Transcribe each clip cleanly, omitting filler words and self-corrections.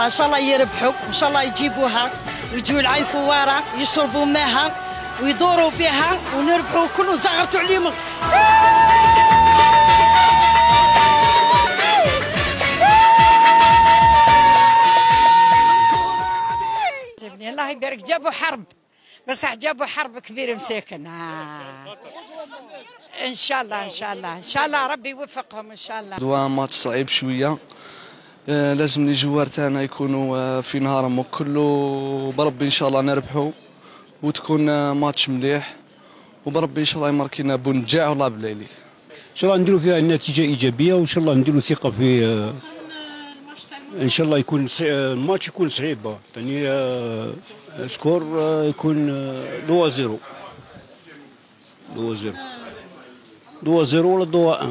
ان شاء الله يربحوا، ان شاء الله يجيبوها ويجوا العيفوا ورا يشربوا ماها ويدوروا بها ونربحوا كل زغرتوا عليهم. الله يبارك. جابوا حرب بصح جابوا حرب كبيره مساكن. ان شاء الله ان شاء الله ان شاء الله ربي يوفقهم ان شاء الله. دوا ماتش صعيب شويه، لازم الجوار تاعنا يكونوا في نهارهم وكله بربي ان شاء الله نربحوا وتكون ماتش مليح وبربي ان شاء الله يماركينا بنجاع والله بالليلي. ان شاء الله نديروا فيها نتيجه ايجابيه وان شاء الله نديروا ثقه في ان شاء الله يكون الماتش يكون صعيب يعني سكور يكون 2-0 ولا 2-1.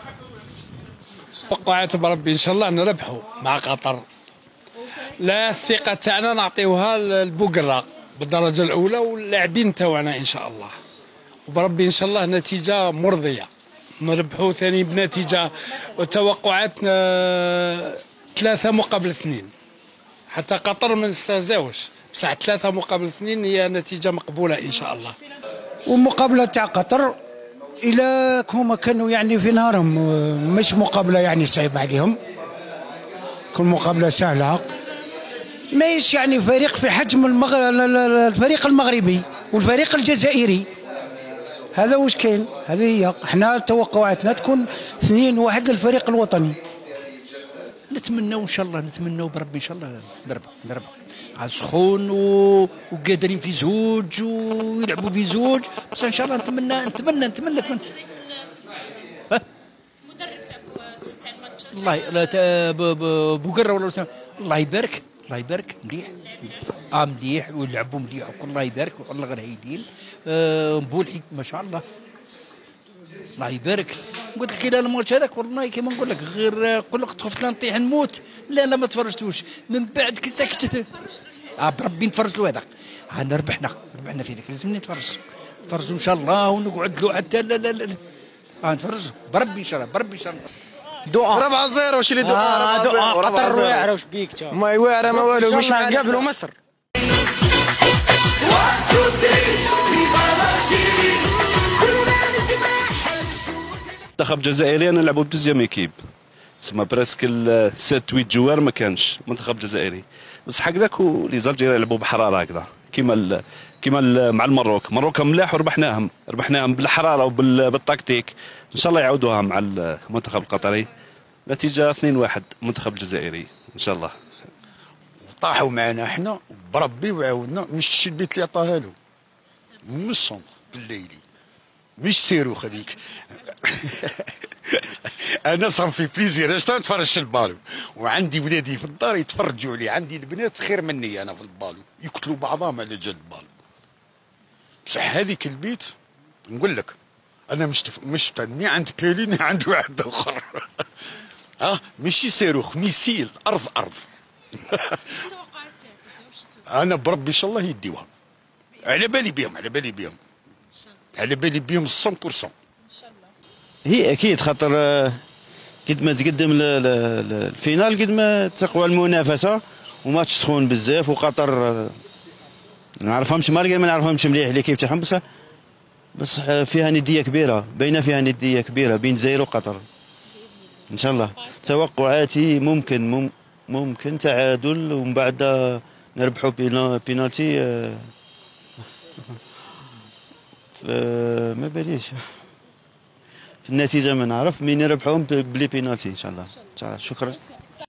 توقعات بربي ان شاء الله نربحوا مع قطر. لا الثقه تاعنا نعطيوها للبقره بالدرجه الاولى واللاعبين تاعنا ان شاء الله، وبربي ان شاء الله نتيجه مرضيه نربحوا ثاني بنتيجه. وتوقعاتنا 3-2 حتى قطر ما نستهزاوش، بصح 3-2 هي نتيجه مقبوله ان شاء الله. والمقابله تاع قطر الى هما كانوا يعني في نهارهم مش مقابله يعني صعيبه عليهم، تكون مقابله سهله. ماهيش يعني فريق في حجم الفريق المغربي والفريق الجزائري، هذا واش كاين. هذه هي احنا توقعاتنا تكون 2-1 للفريق الوطني. نتمنوا ان شاء الله، نتمنوا بربي ان شاء الله نربح سخون وقادرين في زوج ويلعبوا في زوج، بس ان شاء الله نتمنى المدرب تاع الماتش الله بوقره ولا الله يبارك مليح مليح ويلعبوا مليح الله يبارك والله غير هايلين. مبولحي ما شاء الله الله يبارك. قلت لك الى الماتش هذاك والله كيما نقول لك غير نقول لك تخفت لا نطيح نموت. لا ما تفرجتوش من بعد كي سكتت بربي نتفرج له هذاك. ربحنا في ذاك لازم نتفرجوا ان شاء الله ونقعد له حتى لا نتفرجوا بربي ان شاء الله دعاء 4-0 شري دعاء 4-0 قطر واعره وش بيك تا ما واعره ما والو مش قابلوا مصر. المنتخب الجزائري انا نلعبوا بدوزيام ايكيب تسمى براسك 7-8 جوار ما كانش منتخب جزائري، بس هكذاك ولي زالجيريا يلعبوا بحراره هكذا كيما مع المروك ملاح وربحناهم بالحراره وبالتكتيك. ان شاء الله يعودوها مع المنتخب القطري. نتيجه 2-1 المنتخب الجزائري ان شاء الله. طاحوا معنا احنا بربي وعاودنا، مش البيت اللي عطاها له مش الصندوق بالليلي مش صاروخ هذيك. انا صار في بليزير اش نتفرج البالو وعندي ولادي في الدار يتفرجوا علي، عندي البنات خير مني انا في البالو يقتلوا بعضهم على جال البالو. بصح هذيك البيت نقول لك انا مش تني عند بيلين عند واحد اخر. ماشي صاروخ ميسيل ارض انا بربي ان شاء الله يديوها. على بالي بهم 100%. هي اكيد خاطر قد ما تقدم الفينال قد ما تقوى المنافسه وماتش سخون بزاف. وقطر ما نعرفهمش ما نعرفهمش مليح ليكيب تاعهم، بس فيها نديه كبيره، باينه فيها نديه كبيره بين الجزائر وقطر. ان شاء الله توقعاتي ممكن تعادل ومن بعد نربحوا بينالتي. ما باليش في النتيجه ما نعرف مين يربحهم بلي بينالتي ان شاء الله. شكرا.